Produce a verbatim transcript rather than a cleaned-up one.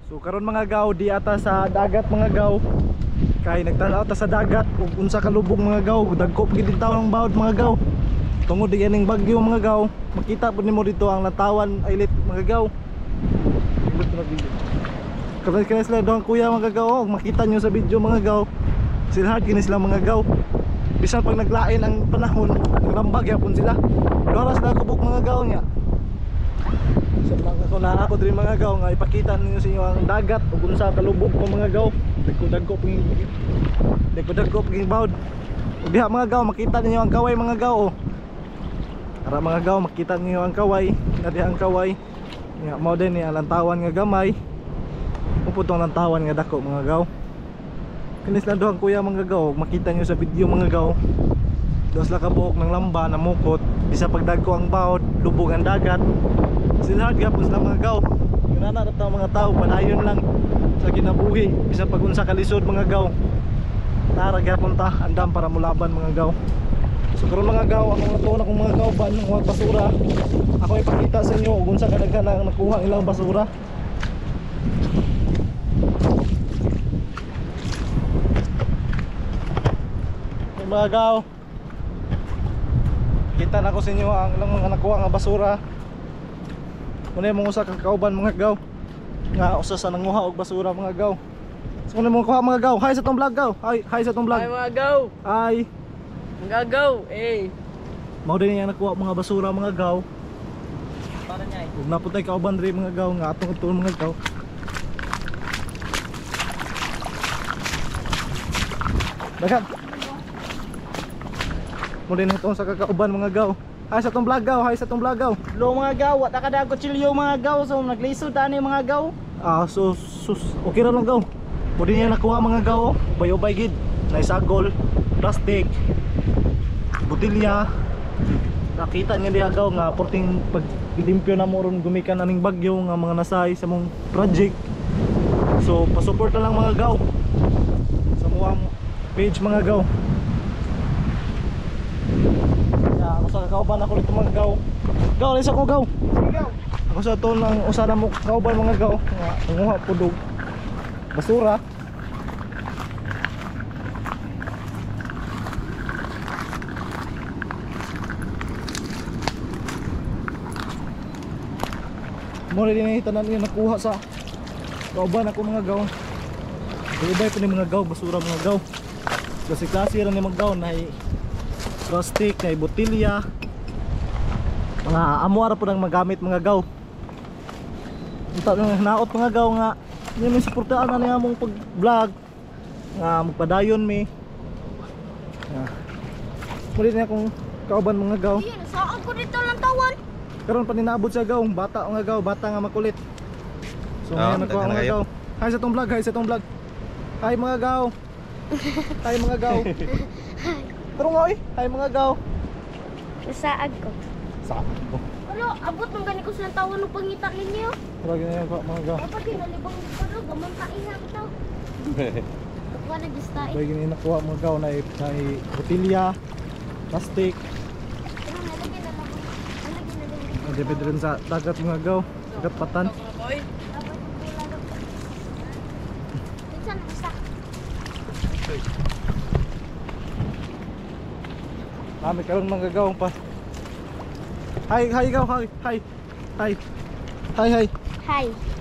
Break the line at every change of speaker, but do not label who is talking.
So karon mga gaw, di ata sa dagat mga gaw. Kay nagtanaw ta sa dagat ug unsa ka lubog mga gaw, dagko gid din taon ang bawd mga gaw. Tungod di ganing bagyo mga gaw, makita pud nimo dito ang Lantawan Islet mga gaw. Karon kini sila doang kuya mga gaw, og makita nyo sa video mga gaw. Sila hard kini sila mga gaw. Bisan pag naglain ang panahon, naglambag yapon sila. Doras na kubog mga gaw niya. So lang ako na ako diri mga gaw nga ipakita ninyo sa inyo ang dagat ug unsa kalubog ko mga gaw. Dagko-dagko ping dagko-dagko ping bawd. Ug diha mga gaw makita ninyo ang kaway mga gaw. Oh. Ara mga gaw makita ninyo ang kaway, na diha ang kaway. Nga mao din ni ang Lantawan nga gamay. Uputong Lantawan nga dako mga gaw. Kinis lang doang kuya mga gaw, makita nyo sa video mga gaw. Dos la ka buhok ng lamba na mukot, bisa pagdagko ang bawd, lubog ang dagat. Sila hard gapon sila mga gaw. Yunana na mga tao, padayon lang sa kinabuhi. Bisa pag unsa kalisod mga gaw. Tara gapon ta, andam para mulaban mga gaw. So karon mga gaw, ako nga tuon akong mga kauban ng mga basura. Ako ipakita sa inyo kung unsa kadaghan ang nakuha ilang basura. Mga gaw, kita na ko sa inyo ang ilang mga nakuha nga basura. Muna yung mga usa kang kauban mga gaw nga usa sa nanguha og basura mga gaw. So muna mga kuha mga gaw. Hi sa tong vlog gaw. Hi, hi sa tong vlog.
Hi mga gaw.
Hi.
Mga gaw, eh.
Mao din yung nakuha mga basura mga gaw.
Para niya.
Ug naputay kauban diri mga gaw nga atong tuon mga gaw. Dagan. Muna din itong sa kakauban mga gaw. Hi sa tong vlog gaw. Hi sa tong vlog gaw.
Lo mga gaw, wata ka dago chilyo mga gaw. So naglisod ani mga gaw.
Ah, so sus, okay ra lang gaw. Muna din yung nakuha mga gaw. Bayo-bay gid. Naisagol, plastic, botilya. Nakita niya diha gaw nga porting pag limpyo na mo ron gumikan aning bagyo nga mga nasay sa mong project. So pa-support na lang mga gaw sa muang page mga gaw. Ya, ako sa kauban ako dito mga gaw. Gaw, lisa ko gaw. Gaw. Ako sa to nang usa na mo kauban mga gaw nga nanguha pud og basura. Muna din ang tanan niya nakuha sa kauban ako mga gaw. Ibay pa ni mga gaw, basura mga gaw. Kasi klase rin ni mga gaw na plastic, na botilya. Mga amuara po nang magamit mga gaw. Naot mga gaw nga hindi may suportaan na niya mong pag vlog nga magpadayon mi. Muna din akong kauban mga gaw.
Saan ko dito Lantawan?
Karon pa ninabot siya gaw, bata nga gaw, bata nga makulit. So
Oh,
ngayon nakuha mga
kayo.
gaw. Hi sa tong vlog, hi sa tong vlog. Hi mga gaw. Hi mga gaw. Pero nga eh, hi mga gaw.
Nasaag ko.
Saan mo?
Ano, abot ng gani ko sa Lantawan nung pangita ninyo.
Parang ganyan ko mga gaw.
Eh, pag ginalibang ko doon, gamang kain ako to. Huwag na gistain.
Parang ganyan nakuha mga gaw na, na botilya, plastic.
Ano, nalagyan na lang. Nalagyan na lang.
Depende rin sa dagat mga gaw, dagat patan.
Boy.
Dapat yung bulalo. Minsan, isa.
Ah, may karoon mga gaw pa. Hi, hi gaw, hi, hi. Hi. Hi, hi.
Hi.